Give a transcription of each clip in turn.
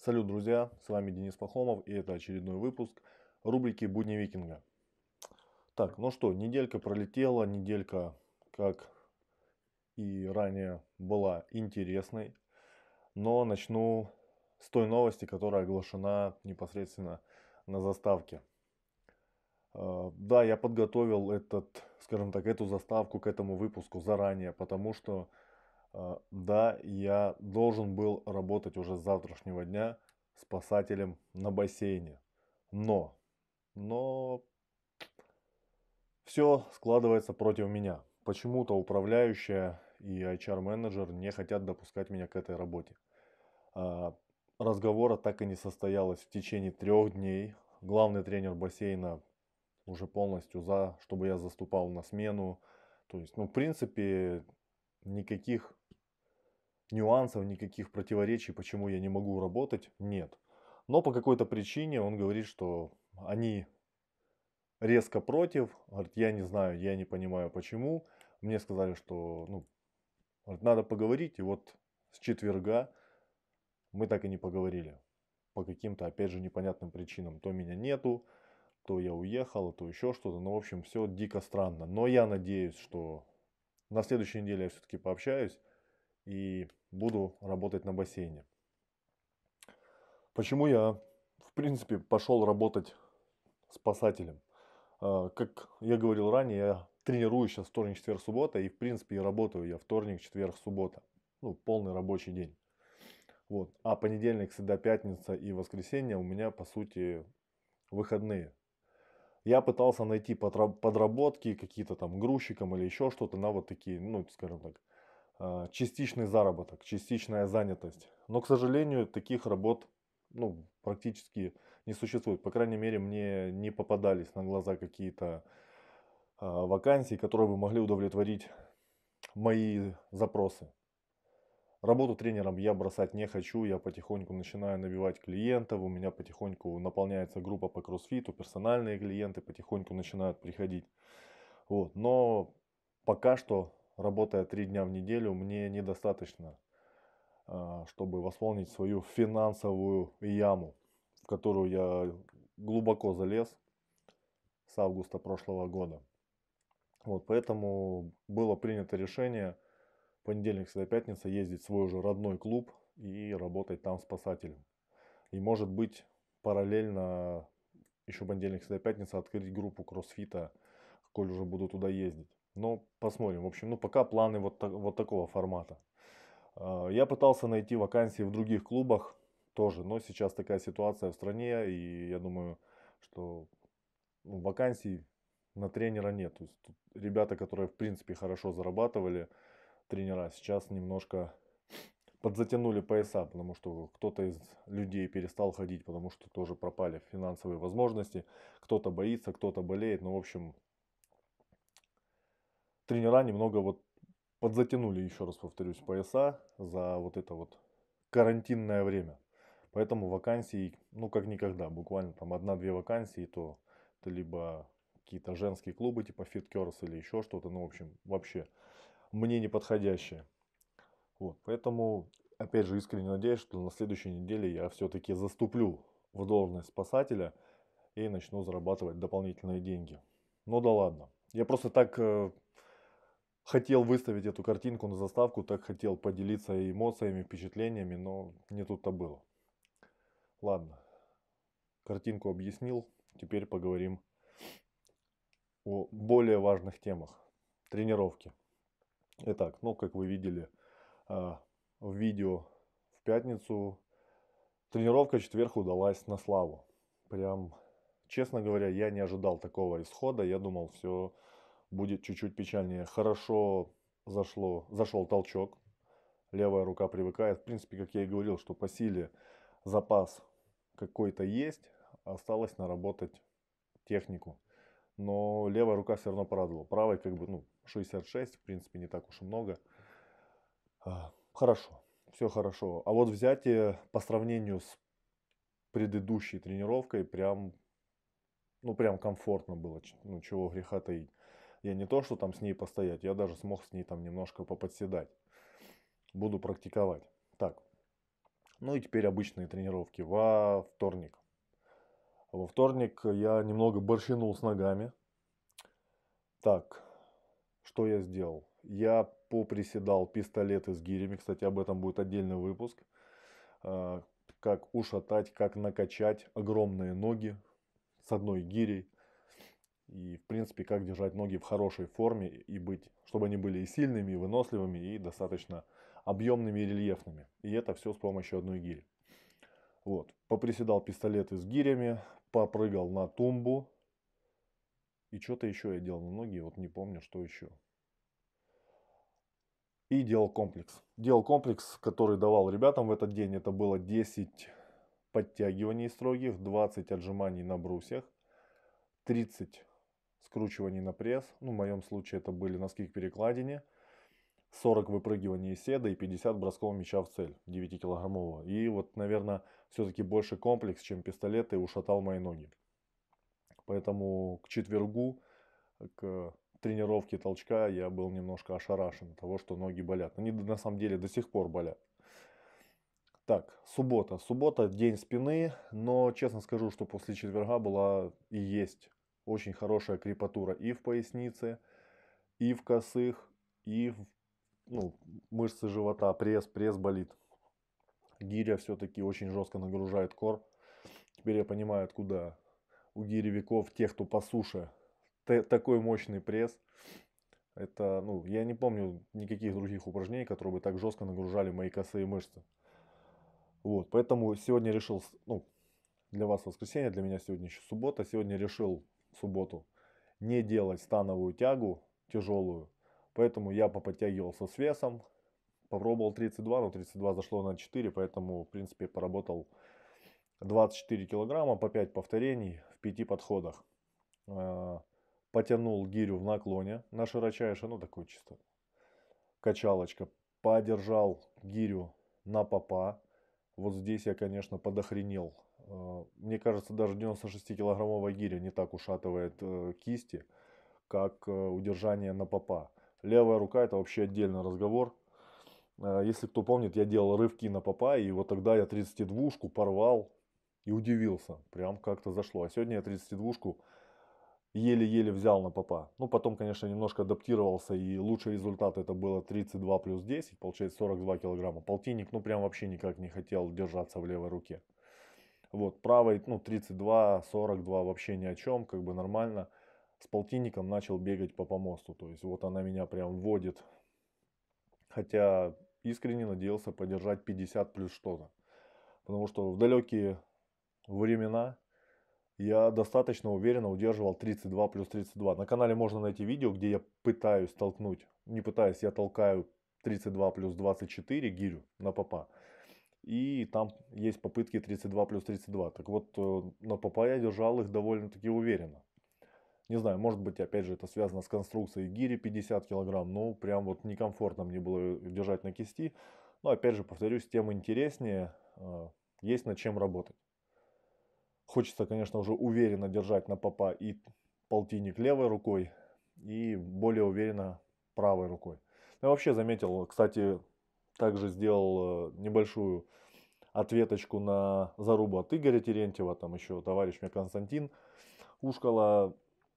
Салют, друзья! С вами Денис Пахомов, и это очередной выпуск рубрики «Будни викинга». Так, ну что, неделька пролетела, неделька, как и ранее, была интересной, но начну с той новости, которая оглашена непосредственно на заставке. Да, я подготовил скажем так, эту заставку к этому выпуску заранее, потому что, да, я должен был работать уже с завтрашнего дня спасателем на бассейне. Но все складывается против меня. Почему-то управляющая и HR-менеджер не хотят допускать меня к этой работе. А, Разговора так и не состоялось в течение 3 дней. Главный тренер бассейна уже полностью за, чтобы я заступал на смену. То есть, ну, в принципе, никаких нюансов, никаких противоречий, почему я не могу работать, нет. Но по какой-то причине он говорит, что они резко против, говорит, я не знаю, я не понимаю почему. Мне сказали, что ну, говорит, надо поговорить, и вот с четверга мы так и не поговорили. По каким-то, опять же, непонятным причинам. То меня нету, то я уехал, то еще что-то. Ну, в общем, все дико странно. Но я надеюсь, что на следующей неделе я все-таки пообщаюсь и буду работать на бассейне. Почему я, в принципе, пошел работать спасателем? Как я говорил ранее, я тренируюсь сейчас вторник, четверг, суббота, и в принципе и работаю я вторник, четверг, суббота. Ну, полный рабочий день. Вот. А понедельник, среда, пятница и воскресенье у меня, по сути, выходные. Я пытался найти подработки, какие-то там грузчиком или еще что-то на вот такие, ну, скажем так, частичный заработок, частичная занятость. Но, к сожалению, таких работ, ну, практически не существует. По крайней мере, мне не попадались на глаза какие-то вакансий, которые бы могли удовлетворить мои запросы. Работу тренером я бросать не хочу, я потихоньку начинаю набивать клиентов, у меня потихоньку наполняется группа по кроссфиту, персональные клиенты потихоньку начинают приходить. Вот. Но пока что, работая 3 дня в неделю, мне недостаточно, чтобы восполнить свою финансовую яму, в которую я глубоко залез с августа прошлого года. Вот, поэтому было принято решение понедельник, среда, пятница ездить в свой уже родной клуб и работать там спасателем. И может быть параллельно еще понедельник, среда, пятница открыть группу кроссфита, коль уже буду туда ездить. Но посмотрим. В общем, ну пока планы вот такого формата. Я пытался найти вакансии в других клубах тоже, но сейчас такая ситуация в стране, и я думаю, что вакансий на тренера нет. То есть тут ребята, которые в принципе хорошо зарабатывали, тренера, сейчас немножко подзатянули пояса, потому что кто-то из людей перестал ходить, потому что тоже пропали финансовые возможности, кто-то боится, кто-то болеет, ну в общем тренера немного вот подзатянули, еще раз повторюсь, пояса за вот это вот карантинное время. Поэтому вакансий, ну как никогда, буквально там одна-две вакансии, то это либо какие-то женские клубы типа FitCurse или еще что-то, ну в общем вообще мне не подходящее. Вот, поэтому, опять же, искренне надеюсь, что на следующей неделе я все-таки заступлю в должность спасателя и начну зарабатывать дополнительные деньги. Ну да ладно. Я просто так хотел выставить эту картинку на заставку, так хотел поделиться эмоциями, впечатлениями, но не тут-то было. Ладно, картинку объяснил, теперь поговорим о более важных темах. Тренировки. Итак, ну как вы видели в видео в пятницу, тренировка в четверг удалась на славу. Прям, честно говоря, я не ожидал такого исхода. Я думал, все будет чуть-чуть печальнее. Хорошо зашел толчок. Левая рука привыкает. В принципе, как я и говорил, что по силе запас какой-то есть. Осталось наработать технику. Но левая рука все равно порадовала. Правой как бы, ну, 66, в принципе, не так уж и много. Хорошо, все хорошо. А вот взятие по сравнению с предыдущей тренировкой прям, ну прям комфортно было, ну чего греха таить. Я не то, что там с ней постоять, я даже смог с ней там немножко поподседать. Буду практиковать. Так, Ну и теперь обычные тренировки во вторник. Во вторник я немного борщинул с ногами. Так, что я сделал? Я поприседал пистолеты с гирями. Кстати, об этом будет отдельный выпуск. А, Как ушатать, как накачать огромные ноги с одной гирей. И, в принципе, как держать ноги в хорошей форме и быть, чтобы они были и сильными, и выносливыми, и достаточно объемными и рельефными. И это все с помощью одной гири. Вот. Поприседал пистолеты с гирями, попрыгал на тумбу. И что-то еще я делал на ноги, вот не помню, что еще. И делал комплекс. Делал комплекс, который давал ребятам в этот день. Это было 10 подтягиваний строгих, 20 отжиманий на брусьях, 30 скручиваний на пресс. Ну, в моем случае это были носки к перекладине. 40 выпрыгиваний из седа и 50 бросков мяча в цель 9-килограммового. И вот, наверное, все-таки больше комплекс, чем пистолеты, ушатал мои ноги. Поэтому к четвергу, к тренировке толчка я был немножко ошарашен от того, что ноги болят. Они на самом деле до сих пор болят. Так, суббота. Суббота день спины, но честно скажу, что после четверга была и есть очень хорошая крепатура и в пояснице, и в косых, и в мышцы живота, пресс болит. Гиря все-таки очень жестко нагружает кор. Теперь я понимаю, откуда у гиревиков, тех, кто по суше, такой мощный пресс. Это, я не помню никаких других упражнений, которые бы так жестко нагружали мои косые мышцы. Вот, поэтому сегодня решил, для вас воскресенье, для меня сегодня еще суббота. Сегодня решил в субботу не делать становую тягу тяжелую. Поэтому я поподтягивался с весом. Попробовал 32, но 32 зашло на 4, поэтому, в принципе, поработал 24 килограмма по 5 повторений в 5 подходах. Потянул гирю в наклоне на широчайшее, такой чисто качалочка. Подержал гирю на попа. Вот здесь я, конечно, подохренел. Мне кажется, даже 96-килограммовая гиря не так ушатывает кисти, как удержание на попа. Левая рука — это вообще отдельный разговор. Если кто помнит, я делал рывки на попа, и вот тогда я 32-шку порвал и удивился. Прям как-то зашло. А сегодня я 32-шку еле-еле взял на попа. Потом, конечно, немножко адаптировался, и лучший результат это было 32 плюс 10, получается 42 килограмма. Полтинник, прям вообще никак не хотел держаться в левой руке. Вот, правой, 32, 42 вообще ни о чем, как бы нормально. С полтинником начал бегать по помосту, то есть вот она меня прям вводит. Хотя искренне надеялся подержать 50 плюс что-то. Потому что в далекие времена я достаточно уверенно удерживал 32 плюс 32. На канале можно найти видео, где я пытаюсь толкнуть, не пытаюсь, я толкаю 32 плюс 24 гирю на попа. И там есть попытки 32 плюс 32. Так вот, на попа я держал их довольно-таки уверенно. Не знаю, может быть, опять же, это связано с конструкцией гири 50 килограмм. Но прям вот некомфортно мне было держать на кисти. Но опять же, повторюсь, тем интереснее, есть над чем работать. Хочется, конечно, уже уверенно держать на попа и полтинник левой рукой, и более уверенно правой рукой. Я вообще заметил, кстати, также сделал небольшую ответочку на зарубу от Игоря Терентьева, там еще товарищ мне Константин Ушкала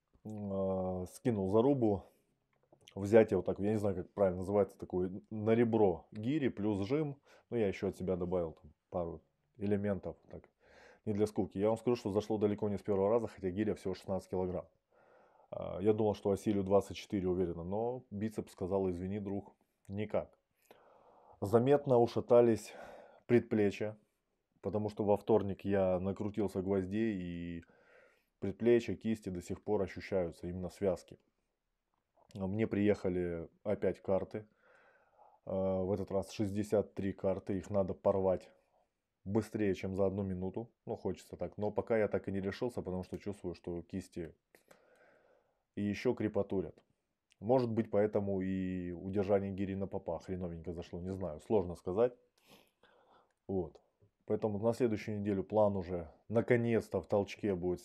скинул зарубу, взятие вот так, я не знаю, как правильно называется, такое на ребро гири плюс жим, я еще от себя добавил там пару элементов, так, не для скуки. Я вам скажу, что зашло далеко не с первого раза, хотя гиря всего 16 килограмм. Я думал, что осилю 24 уверенно, но бицепс сказал: извини, друг, никак. Заметно ушатались предплечья, потому что во вторник я накрутился гвоздей, и предплечья, кисти до сих пор ощущаются, именно связки. Мне приехали опять карты, в этот раз 63 карты, их надо порвать быстрее, чем за 1 минуту. Хочется так. Но пока я так и не решился, потому что чувствую, что кисти и еще крепатурят. Может быть, поэтому и удержание гири на попа хреновенько зашло. Не знаю, сложно сказать. Вот. Поэтому на следующую неделю план уже наконец-то в толчке будет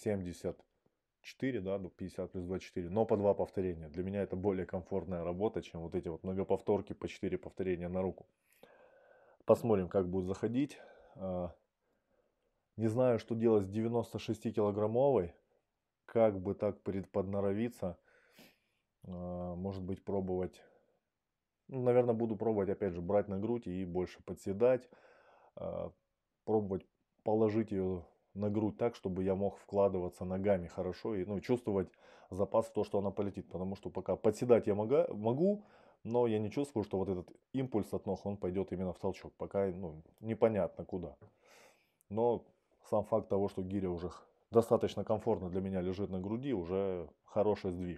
74, да, 50 плюс 24, но по 2 повторения. Для меня это более комфортная работа, чем вот эти вот многоповторки по 4 повторения на руку. Посмотрим, как будет заходить. Не знаю, что делать с 96-килограммовой. Как бы так подноровиться. Может быть, пробовать. Ну, наверное, буду пробовать, опять же, брать на грудь и больше подседать. Пробовать положить ее на грудь так, чтобы я мог вкладываться ногами хорошо и, ну, чувствовать запас в то, что она полетит. Потому что пока подседать я могу, но я не чувствую, что вот этот импульс от ног, он пойдет именно в толчок. Пока, ну, непонятно куда. Но сам факт того, что гиря уже достаточно комфортно для меня лежит на груди, уже хороший сдвиг.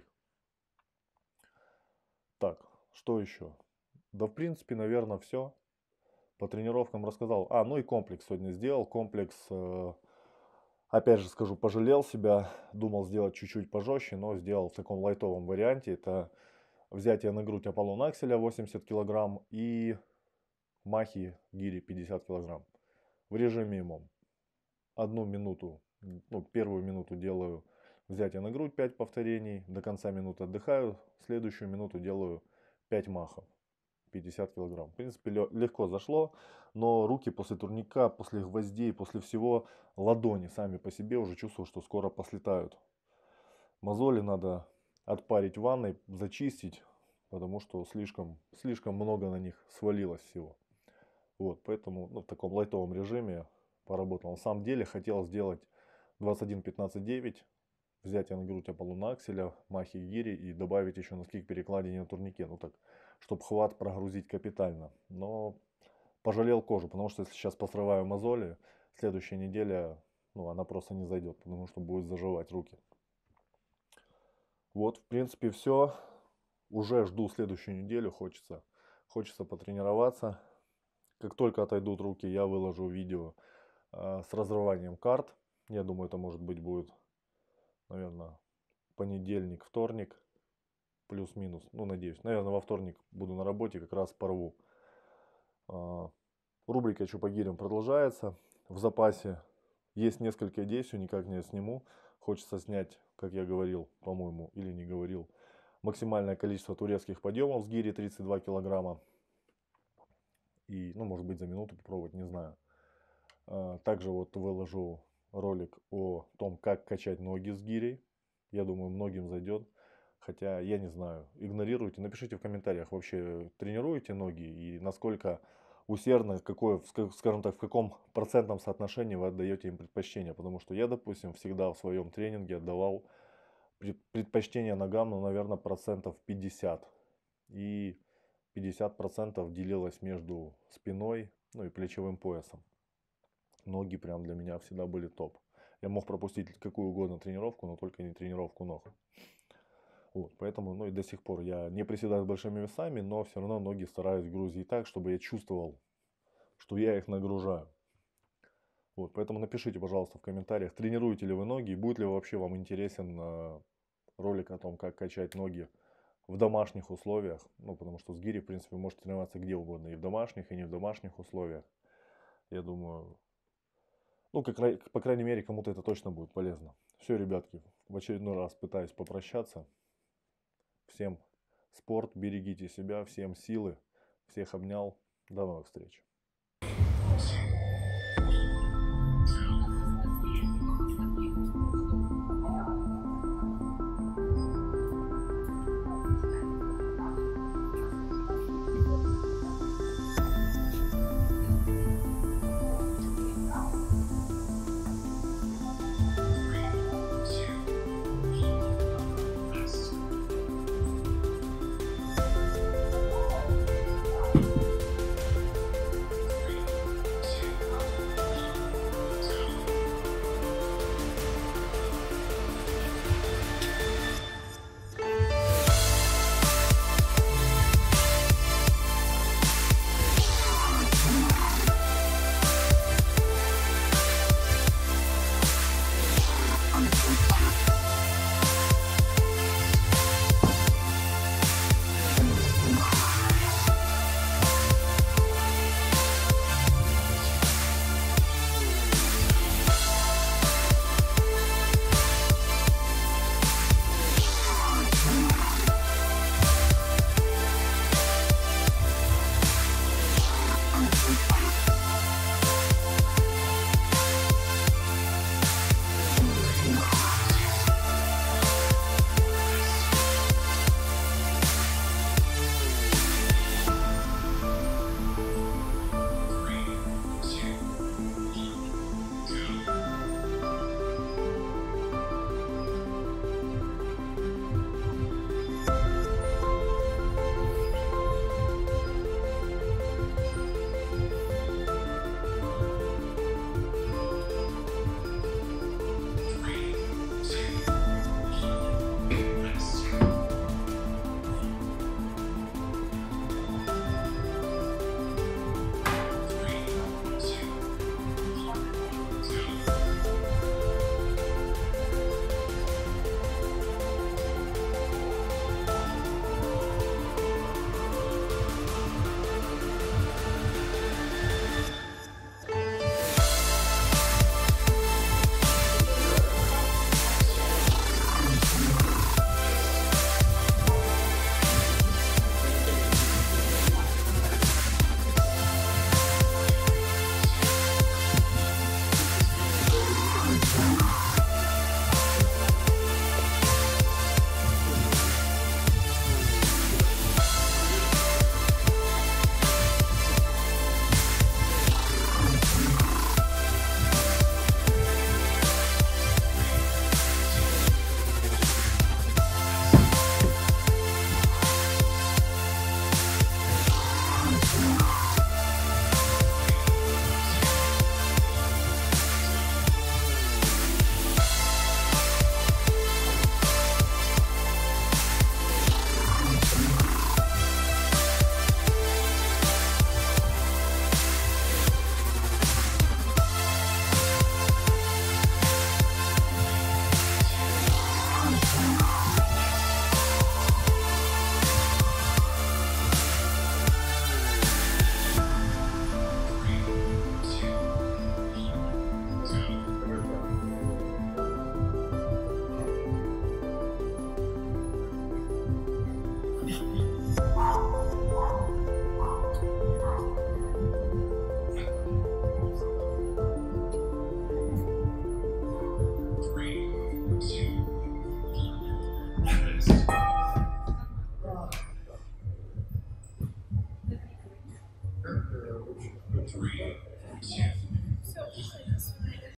Так, что еще? Да, в принципе, наверное, все. По тренировкам рассказал. Ну и комплекс сегодня сделал. Комплекс, опять же скажу, пожалел себя. Думал сделать чуть-чуть пожестче, но сделал в таком лайтовом варианте. Это взятие на грудь Аполлон Акселя 80 килограмм и махи гири 50 килограмм. В режиме МОМ. Одну минуту, ну, первую минуту делаю взятие на грудь 5 повторений. До конца минуты отдыхаю. Следующую минуту делаю 5 махов. 50 килограмм. В принципе, легко зашло, но руки после турника, после гвоздей, после всего, ладони сами по себе уже чувствую, что скоро послетают. Мозоли надо отпарить в ванной, зачистить, потому что слишком много на них свалилось всего. Вот, поэтому, ну, в таком лайтовом режиме поработал. На самом деле хотел сделать 21-15-9, взятие на грудь Аполлона Акселя, махи гири и добавить еще носки к перекладине на турнике. Ну так, чтобы хват прогрузить капитально. Но пожалел кожу, потому что если сейчас посрываю мозоли, следующая неделя, ну, она просто не зайдет, потому что будет заживать руки. Вот, в принципе, все. Уже жду следующую неделю, хочется потренироваться. Как только отойдут руки, я выложу видео с разрыванием карт. Я думаю, это может быть будет, наверное, понедельник, вторник, плюс-минус. Ну, надеюсь. Наверное, во вторник буду на работе, как раз порву. Рубрика «Чё по гирям» продолжается. В запасе есть несколько идей, все никак не сниму. Хочется снять, как я говорил, по-моему, или не говорил, максимальное количество турецких подъемов с гири 32 килограмма. И, ну, может быть, за минуту попробовать, не знаю. Также вот выложу ролик о том, как качать ноги с гирей. Я думаю, многим зайдет. Хотя, я не знаю, игнорируйте. Напишите в комментариях, вообще тренируете ноги и насколько усердно, скажем так, в каком процентном соотношении вы отдаете им предпочтение. Потому что я, допустим, всегда в своем тренинге отдавал предпочтение ногам, ну, наверное, процентов 50. И 50% делилось между спиной, ну и плечевым поясом. Ноги прям для меня всегда были топ. Я мог пропустить какую угодно тренировку, но только не тренировку ног. Вот, поэтому, ну и до сих пор я не приседаю с большими весами, но все равно ноги стараюсь грузить так, чтобы я чувствовал, что я их нагружаю. Вот, поэтому напишите, пожалуйста, в комментариях, тренируете ли вы ноги, и будет ли вообще вам интересен ролик о том, как качать ноги в домашних условиях. Ну, потому что с гири, в принципе, можете тренироваться где угодно, и в домашних, и не в домашних условиях. Я думаю, ну, по крайней мере, кому-то это точно будет полезно. Все, ребятки, в очередной раз пытаюсь попрощаться. Всем спорт, берегите себя, всем силы, всех обнял. До новых встреч.